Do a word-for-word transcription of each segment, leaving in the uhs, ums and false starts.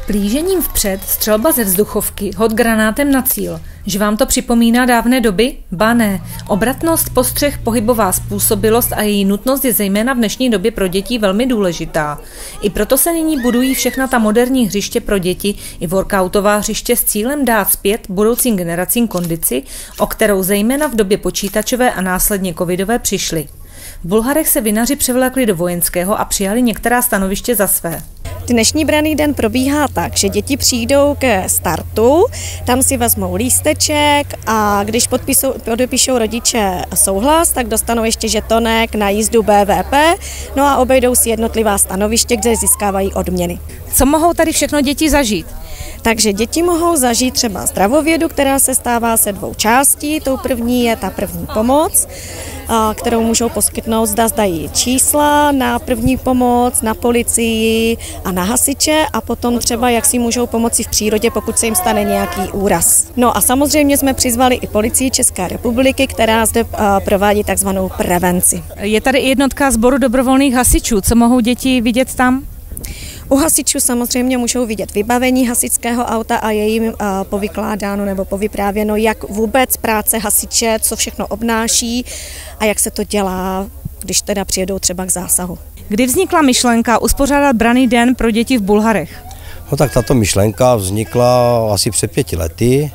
Plížením vpřed, střelba ze vzduchovky, hod granátem na cíl. Že vám to připomíná dávné doby? Ba ne. Obratnost, postřeh, pohybová způsobilost a její nutnost je zejména v dnešní době pro děti velmi důležitá. I proto se nyní budují všechna ta moderní hřiště pro děti i workoutová hřiště s cílem dát zpět budoucím generacím kondici, o kterou zejména v době počítačové a následně covidové přišli. V Bulharech se vinaři převlékli do vojenského a přijali některá stanoviště za své. Dnešní branný den probíhá tak, že děti přijdou ke startu, tam si vezmou lísteček a když podpisou, podepíšou rodiče souhlas, tak dostanou ještě žetonek na jízdu bé vé pé, no a obejdou si jednotlivá stanoviště, kde získávají odměny. Co mohou tady všechno děti zažít? Takže děti mohou zažít třeba zdravovědu, která se stává se dvou částí. Tou první je ta první pomoc, kterou můžou poskytnout, zda zdají čísla na první pomoc, na policii a na hasiče a potom třeba jak si můžou pomoci v přírodě, pokud se jim stane nějaký úraz. No a samozřejmě jsme přizvali i policii České republiky, která zde provádí takzvanou prevenci. Je tady i jednotka sboru dobrovolných hasičů. Co mohou děti vidět tam? U hasičů samozřejmě můžou vidět vybavení hasičského auta a je jim povykládáno nebo povyprávěno, jak vůbec práce hasiče, co všechno obnáší a jak se to dělá, když teda přijedou třeba k zásahu. Kdy vznikla myšlenka uspořádat branný den pro děti v Bulharech? No tak tato myšlenka vznikla asi před pěti lety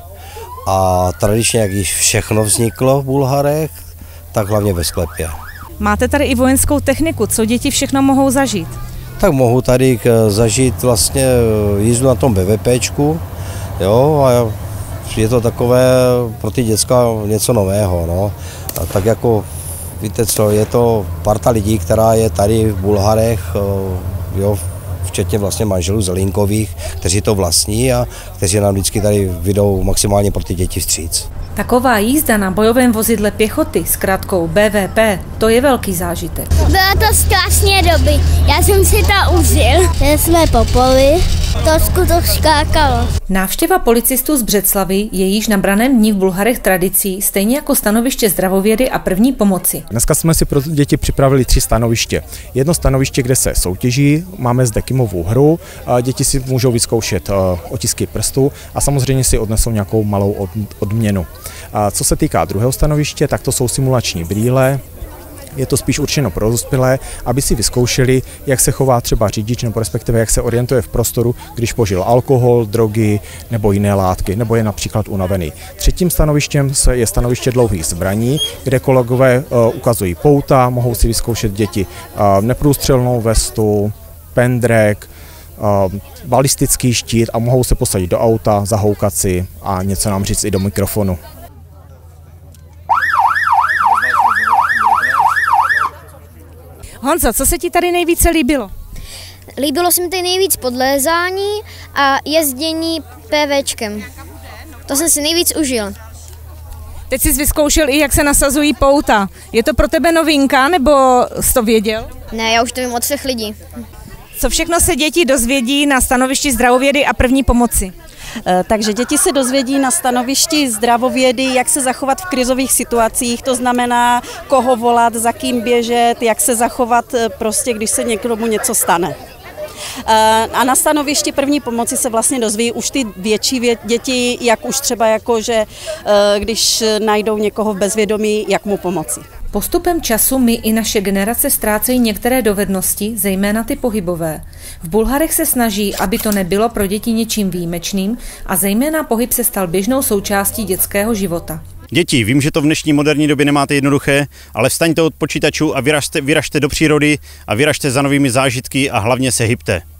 a tradičně, jak již všechno vzniklo v Bulharech, tak hlavně ve sklepě. Máte tady i vojenskou techniku, co děti všechno mohou zažít? Tak mohu tady zažít vlastně jízdu na tom bé vé péčku, jo, a je to takové pro ty děcka něco nového, no. A tak jako, víte co, je to parta lidí, která je tady v Bulharech, jo, včetně vlastně manželů Zelínkových, kteří to vlastní a kteří nám vždycky tady vydou maximálně pro ty děti vstříc. Taková jízda na bojovém vozidle pěchoty s krátkou bé vé pé, to je velký zážitek. Bylo to strašně doby, já jsem si to užil. Jeli jsme po poli, trošku to skákalo. Návštěva policistů z Břeclavy je již na branném dni v Bulharech tradicí, stejně jako stanoviště zdravovědy a první pomoci. Dneska jsme si pro děti připravili tři stanoviště. Jedno stanoviště, kde se soutěží, máme zde kymovou hru, děti si můžou vyzkoušet otisky prstů a samozřejmě si odnesou nějakou malou odměnu. A co se týká druhého stanoviště, tak to jsou simulační brýle. Je to spíš určeno pro dospělé, aby si vyzkoušeli, jak se chová třeba řidič, nebo respektive jak se orientuje v prostoru, když požil alkohol, drogy nebo jiné látky, nebo je například unavený. Třetím stanovištěm je stanoviště dlouhých zbraní, kde kolegové ukazují pouta, mohou si vyzkoušet děti neprůstřelnou vestu, pendrek, balistický štít a mohou se posadit do auta, zahoukat si a něco nám říct i do mikrofonu. Honzo, co se ti tady nejvíce líbilo? Líbilo se mi tady nejvíc podlézání a jezdění PVčkem. To jsem si nejvíc užil. Teď jsi vyzkoušel i, jak se nasazují pouta. Je to pro tebe novinka, nebo jsi to věděl? Ne, já už to vím od všech lidí. Co všechno se děti dozvědí na stanovišti zdravovědy a první pomoci? Takže děti se dozvědí na stanovišti zdravovědy, jak se zachovat v krizových situacích, to znamená, koho volat, za kým běžet, jak se zachovat, prostě, když se někomu něco stane. A na stanovišti první pomoci se vlastně dozví už ty větší děti, jak už třeba jako, že když najdou někoho v bezvědomí, jak mu pomoci. Postupem času my i naše generace ztrácejí některé dovednosti, zejména ty pohybové. V Bulharech se snaží, aby to nebylo pro děti něčím výjimečným a zejména pohyb se stal běžnou součástí dětského života. Děti, vím, že to v dnešní moderní době nemáte jednoduché, ale vstaňte od počítačů a vyražte, vyražte do přírody a vyražte za novými zážitky a hlavně se hybte.